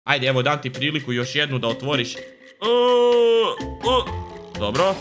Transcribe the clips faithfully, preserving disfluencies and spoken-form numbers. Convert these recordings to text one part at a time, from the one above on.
Ajde, evo dam ti priliku još jednu da otvoriš. Uh, uh. Dobro.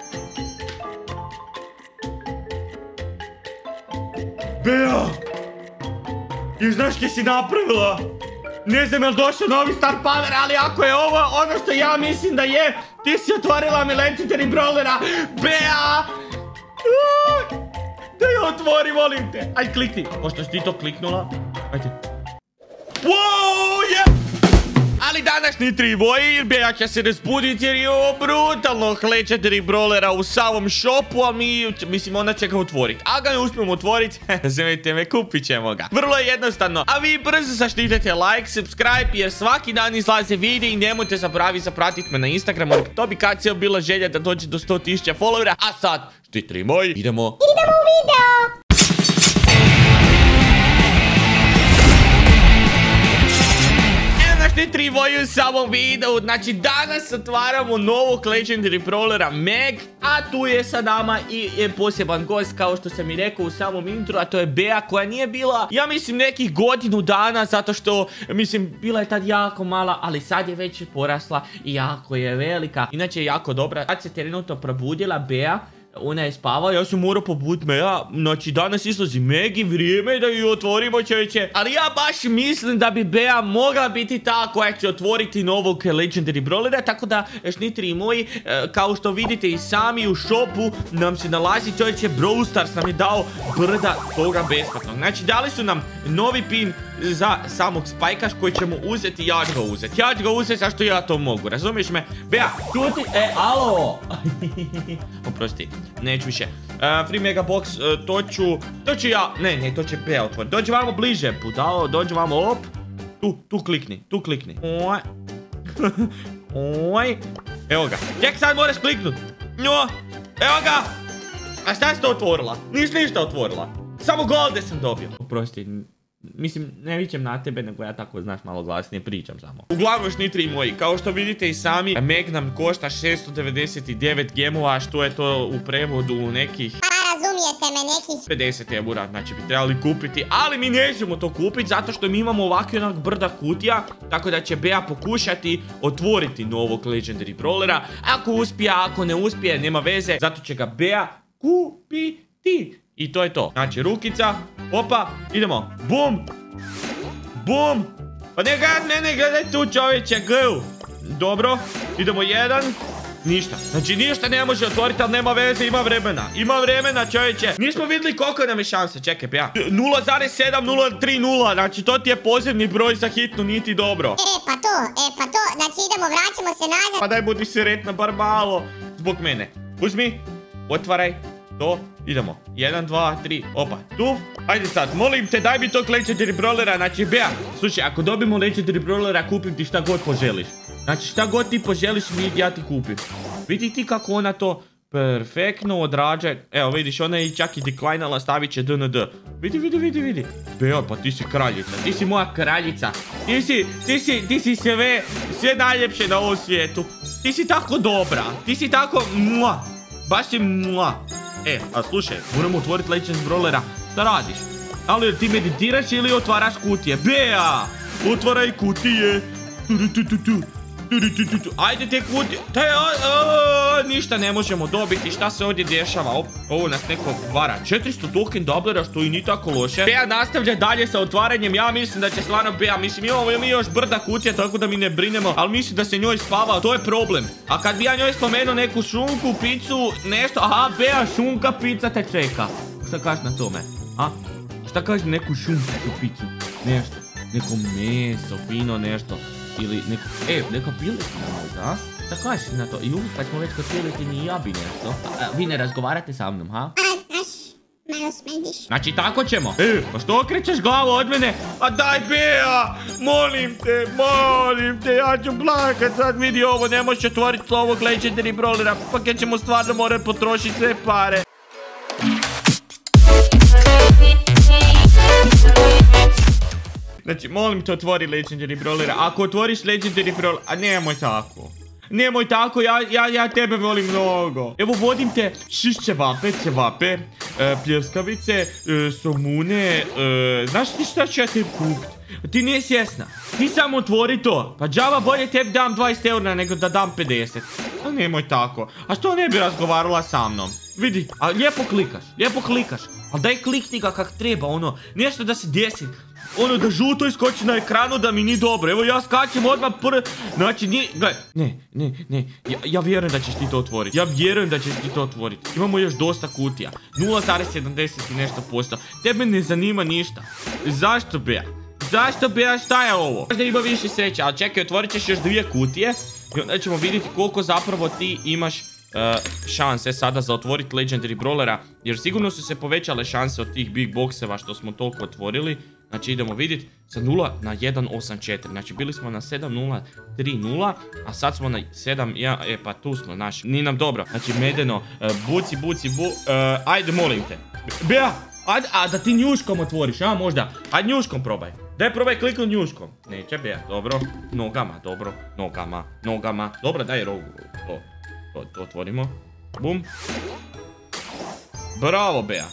Bea! I znaš kje si napravila? Ne znam je li došao novi Star Power, ali ako je ovo ono što ja mislim da je, ti si otvorila mi Legendary Brawlera. Bea! Uh, da je otvori, molim te. Ajde, klikni. Pošto si ti to kliknula. Ajde. Wow, je! Ali današnji triboji, Bea će se razbuditi jer je ovo brutalnog Legendary Brawlera u samom shopu, a mi, mislim, ona će ga otvoriti. A ga ne uspijemo otvoriti, razumijete me, kupit ćemo ga. Vrlo je jednostavno. A vi brzo zaštitite like, subscribe, jer svaki dan izlaze videi i nemojte zaboraviti zapratiti me na Instagramu. To bi kad cijel bila želja da dođe do sto tisuća followera. A sad, štitri moji, idemo. Idemo u video. Tri voju u samom videu. Znači danas otvaramo novog Legendary Brawlera Meg, a tu je sa nama i je poseban gost, kao što sam i rekao u samom intro, a to je Bea, koja nije bila, ja mislim, nekih godinu dana, zato što, mislim, bila je tad jako mala, ali sad je već porasla i jako je velika. Inače je jako dobra. Sad se trenutno probudila Bea. Ona je spavala, ja sam morao pobuditi me, ja, znači danas izlazi Meg i vrijeme je da ju otvorimo, čovječe. Ali ja baš mislim da bi Bea mogla biti ta koja će otvoriti novog Legendary Brawlera, tako da, šnitri moji, kao što vidite i sami u shopu nam se nalazi, čovječe, Brawl Stars nam je dao brda toga besplatnog. Znači dali su nam novi pin za samog Spajkaš koji ćemo uzeti, ja ću ga uzeti. Ja ću ga uzeti zašto ja to mogu, razumiješ me? Bea, čuti, e, alo! Oprosti, neću više. uh, Free Mega Box, uh, to ću, to ću ja, ne, ne, to će Bea otvoriti. Dođi vamo bliže, budalo, dođi vamo, op. Tu, tu klikni, tu klikni. Oj. Oj. Evo ga, ček, sad moraš kliknut. Njo, evo ga. A šta si to otvorila? Nis ništa otvorila. Samo golde sam dobio. Oprosti. Mislim, ne vićem na tebe, nego ja tako, znaš, malo glasnije pričam samo. Uglavnom, šnitri moji, kao što vidite i sami, Meg nam košta šesto devedeset devet gemova, što je to u prevodu nekih... A, razumijete me, nekih... pedeset eura, znači bi trebali kupiti, ali mi nećemo to kupiti, zato što mi imamo ovakve onak brda kutija, tako da će Bea pokušati otvoriti novog Legendary Brawlera. Ako uspije, ako ne uspije, nema veze, zato će ga Bea kupiti. I to je to. Znači, rukica. Opa, idemo. Bum. Bum. Pa ne gledaj mene, gledaj tu, čovječe. Gl. Dobro. Idemo jedan. Ništa. Znači, ništa ne može otvoriti, ali nema veze, ima vremena. Ima vremena, čovječe. Nismo vidjeli koliko nam je šanse. Čekaj, Bea. nula zarez sedam nula tri nula. Znači, to ti je pozivni broj za hitnu, niti dobro. E, pa to, e, pa to. Znači, idemo, vraćamo se nazad. Pa daj, budi sretna, bar malo. Zbog mene. Uzmi. Otvaraj. To, idemo, jedan, dva, tri, opa, tu. Ajde sad, molim te, daj mi tog Legendary Brawlera. Znači, Bea, slušaj, ako dobimo Legendary Brawlera, kupim ti šta god poželiš. Znači, šta god ti poželiš, mi ja ti kupim. Vidi ti kako ona to perfektno odrađa. Evo, vidiš, ona je čak i deklinala, stavit će D N D. Vidi, vidi, vidi, vidi. Bea, pa ti si kraljica, ti si moja kraljica. Ti si, ti si, ti si sve, sve najljepše na ovom svijetu. Ti si tako dobra, ti si tako, mua, baš si mua. E, a slušaj, moramo otvoriti Legendary Brawlera. Šta radiš? Ali ti meditiraš ili otvaraš kutije? Bea! Otvaraj kutije! Ajde te kutije! Ništa ne možemo dobiti. Šta se ovdje dešava? Ovo nas neko vara. četiristo token doblera, što i ni tako loše. Bea nastavlja dalje sa otvaranjem. Ja mislim da će stvarno Bea. Mislim, imamo mi još brda kutija, tako da mi ne brinemo. Ali mislim da se njoj spava. To je problem. A kad bi ja njoj spomenuo neku šunku, picu, nešto. Aha, Bea, šunka, pizza te čeka. Šta kažeš na tome? A? Šta kažeš neku šunku, picu? Nešto. Neko meso, fino nešto. Ili neko... E, neka piletina možda, šta kažeš na to? Ju, kad smo već kod piletini, ja bi nešto. A, vi ne razgovarate sa mnom, ha? A, znaš, malo smrdiš. Znači, tako ćemo. E, pa što okrećeš glavu od mene? A daj, Bea, molim te, molim te, ja ću plakat sad, vidi ovo, ne možeš otvoriti ovog Legendary Brawlera, pa kad ćemo stvarno morati potrošiti sve pare. Znači, molim te, otvori Legendary Brawlera. Ako otvoriš Legendary Brawler... A nemoj tako. Nemoj tako, ja, ja, ja tebe volim mnogo. Evo vodim te šišće vape, cevape, e, pljeskavice, e, somune, e, znaš ti šta ću ja tebi kupit? Ti nije svjesna. Ti samo otvori to. Pa džava bolje tebi dam dvadeset eura nego da dam pedeset. A nemoj tako. A što ne bi razgovarala sa mnom? Vidi, a lijepo klikaš, lijepo klikaš. Ali daj klikni ga kak treba, ono, nešto da se desi. Ono da žuto iskoči na ekranu da mi nije dobro. Evo ja skačem odmah prv. Znači nije, gledaj, ne, ne, ne. Ja, ja vjerujem da ćeš ti to otvoriti. Ja vjerujem da ćeš ti to otvoriti. Imamo još dosta kutija. nula zarez sedamdeset i nešto posto. Tebe ne zanima ništa. Zašto Bea? Zašto Bea, šta je ovo? Možda ima više sreće, ali čekaj, otvorit ćeš još dvije kutije. I onda ćemo vidjeti koliko zapravo ti imaš Uh, šanse sada za otvoriti Legendary Brawlera, jer sigurno su se povećale šanse od tih big boxeva što smo toliko otvorili. Znači idemo vidjeti sa nula na jedan osam četiri. Znači bili smo na sedam nula tri nula, a sad smo na sedam, ja, e pa tu smo, naš, nije nam dobro. Znači medeno, uh, buci, buci, bu, uh, ajde molim te. Bea, ajde, a da ti njuškom otvoriš, a možda, ajde njuškom probaj. Daj probaj kliknu njuškom. Neće Bea, dobro, nogama, dobro, nogama, nogama, dobro daj rogu, to. To, to otvorimo. Bum. Bravo, Bea.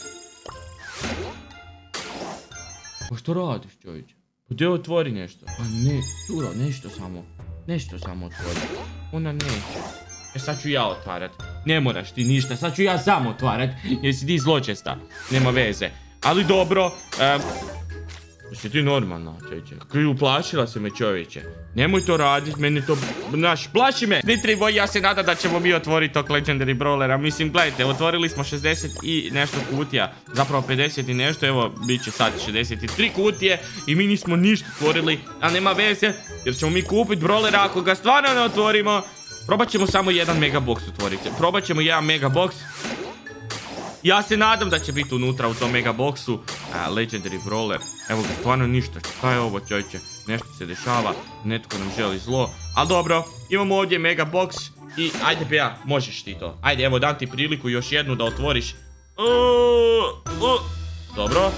Pa što radiš, čovječe? Pa gdje otvori nešto? Pa ne, curo, nešto samo. Nešto samo otvori. Ona neće. E sad ću ja otvarat. Ne moraš ti ništa, sad ću ja sam otvarat. Jer si ti zločesta. Nema veze. Ali dobro. Um, Jesi ti normalna, čovječe? Kaj uplašila se me, čovječe. Nemoj to radit, meni to... Znaš, plaši me. Nitri boji, ja se nadam da ćemo mi otvoriti tog Legendary Brawlera. Mislim, gledajte, otvorili smo šezdeset i nešto kutija. Zapravo pedeset i nešto, evo, bit će sad šezdeset tri kutije. I mi nismo ništa otvorili, a nema veze. Jer ćemo mi kupiti Brawlera ako ga stvarno ne otvorimo. Probat ćemo samo jedan megabox otvoriti. Probat ćemo jedan megabox. Ja se nadam da će biti unutra u tom megaboxu uh, Legendary Brawler. Evo ga, stvarno ništa. Šta je ovo, čovječe? Nešto se dešava. Netko nam želi zlo. Ali dobro, imamo ovdje megabox. I ajde Bea, možeš ti to. Ajde, evo dam ti priliku još jednu da otvoriš. Uh, uh. Dobro.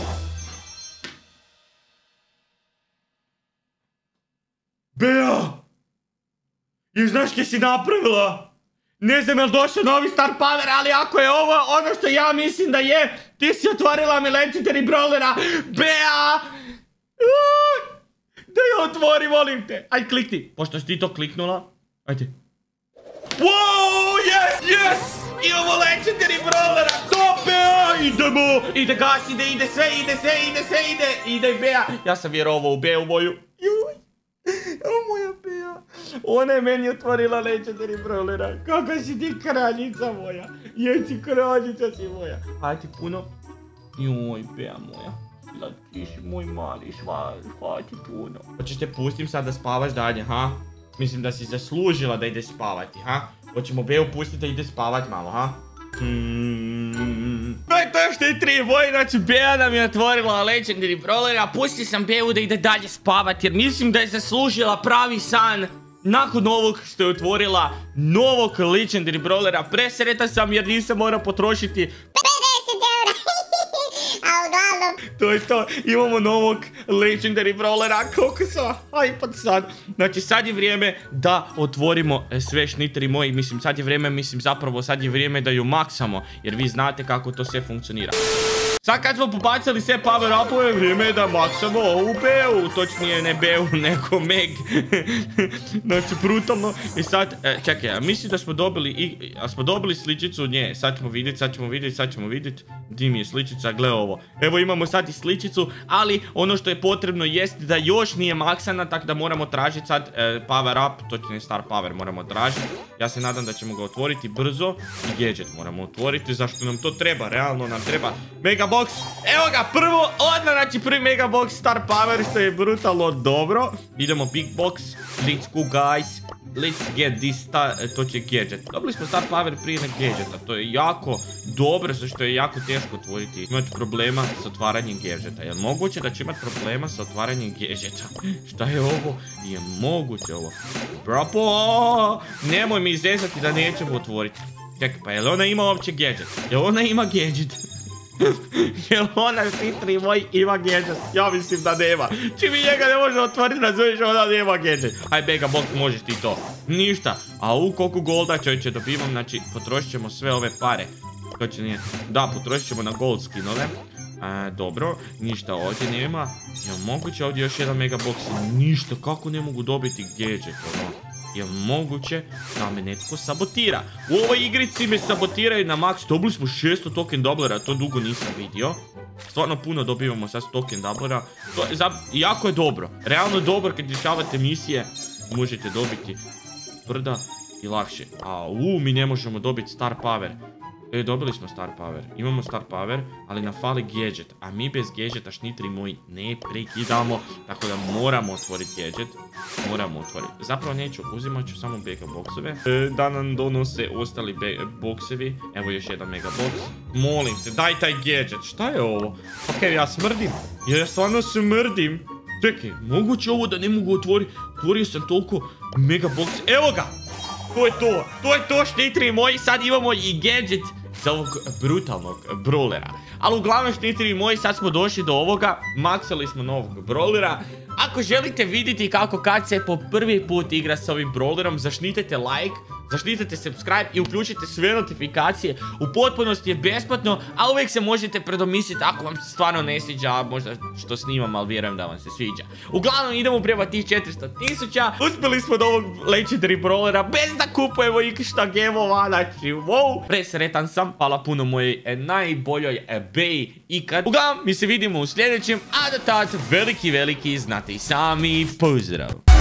Bea! I znaš kje si napravila? Ne znam je li došao novi Star Power, ali ako je ovo ono što ja mislim da je, ti si otvorila mi Legendary Brawlera. Bea! Uh, da je otvori, molim te. Ajde, klikni. Pošto si ti to kliknula. Ajde. Wow, yes, yes! Imamo Legendary Brawlera. To, Bea! Idemo! Ide gas, ide, ide sve, ide sve, ide sve, ide. Ide Bea. Ja sam vjerovao u Beu moju. Juj. O moja Bea. Ona je meni otvorila Legendary Brawlera. Kako si ti kraljica moja. Jesi kraljica si moja. Hvala ti puno. Joj, Bea moja. Slatkiš, moj mali, hvala ti puno. Hoćeš te pustim sad da spavaš dalje, ha? Mislim da si zaslužila da ideš spavati, ha? Hoćemo Beu pustiti da ide spavat malo, ha? Hmm. To je to što je tri boje, znači Bea nam je otvorila Legendary Brawlera. Pusti sam Beu da ide dalje spavat jer mislim da je zaslužila pravi san. Nakon ovog što je otvorila novog Legendary Brawlera. Presretan sam jer nisam morao potrošiti pedeset eura. A uglavnom to je to, imamo novog Legendary Brawlera. Koliko sam hypad sad. Znači sad je vrijeme da otvorimo sve šniteri moji. Mislim sad je vrijeme, mislim zapravo sad je vrijeme da ju maksamo. Jer vi znate kako to sve funkcionira. Sad kad smo pobacali sve power upove, vrijeme je da maksamo ovu Beu. Točnije ne Beu, nego Meg. Znači brutalno. I sad, e, čekaj, mislim da smo dobili i, a smo dobili sličicu nje. Sad ćemo vidjeti, sad ćemo vidjeti, sad ćemo vidjeti. Di mi je sličica, gle ovo. Evo imamo sad i sličicu, ali ono što je potrebno jest da još nije maksana, tako da moramo tražiti sad e, power up, točnije star power moramo tražiti. Ja se nadam da ćemo ga otvoriti brzo. I gadget moramo otvoriti, zašto nam to treba, realno nam treba mega box. Evo ga, prvo, odmah, znači prvi megabox Star Power, što je brutalno dobro. Idemo big box, let's go guys. Let's get this star, to će gadget. Dobili smo Star Power prije na gadgeta, to je jako dobro, zašto je jako teško otvoriti. Imati problema s otvaranjem gadgeta. Je moguće da će imati problema s otvaranjem gadgeta? Šta je ovo? Je moguće ovo? Bravo! Nemoj mi izrezati da nećemo otvoriti. Čekaj, pa je li ona ima uopće gadget? Je li ona ima gadget? Jel ona štitri moj ima gadget? Ja mislim da nema. Či mi njega ne može otvoriti, razumiješ, ona nema gadget. Aj, Mega Box, možeš ti to. Ništa. A u koliko golda čovječe dobivam, znači potrošit ćemo sve ove pare. To će nije. Da, potrošit ćemo na gold skinove. E, dobro, ništa ovdje nema. Jel moguće ovdje još jedan Mega Box? Ništa, kako ne mogu dobiti gadget, ono? Jel moguće da me netko sabotira? U ovoj igrici me sabotiraju na max. Dobili smo šesto token dolara, to dugo nisam vidio. Stvarno puno dobivamo sad token dolara. To je za... jako je dobro. Realno dobro kad rješavate misije. Možete dobiti brda i lakše. A u, mi ne možemo dobiti star power. E, dobili smo star power. Imamo star power, ali nam fali gadget. A mi bez gadgeta, šnitri moji, ne prekidamo. Tako da moramo otvoriti gadget. Moramo otvoriti. Zapravo neću, uzimat ću samo mega boxove. E, da nam donose ostali boxevi. Evo još jedan mega box. Molim te, daj taj gadget. Šta je ovo? Ok, ja smrdim. Ja stvarno smrdim. Čekaj, moguće ovo da ne mogu otvoriti? Otvorio sam toliko mega box. Evo ga! To je to, to je to, štitri moji. Sad imamo i gadget za ovog brutalnog brawlera. Ali uglavnom, štitri moji, sad smo došli do ovoga. Maksali smo novog brawlera. Ako želite vidjeti kako kad se po prvi put igra s ovim brawlerom, zašnitite like, zaštitite subscribe i uključite sve notifikacije. U potpunosti je besplatno, a uvijek se možete predomisliti ako vam se stvarno ne sviđa, možda što snimam, ali vjerujem da vam se sviđa. Uglavnom idemo prema tih četiristo tisuća. Uspjeli smo do ovog legendary brawlera bez da kupujemo ikšta gemova, znači wow. Presretan sam, hvala puno mojoj najboljoj eBay ikad. Uglavnom, mi se vidimo u sljedećem, a do tad veliki veliki znate i sami pozdrav.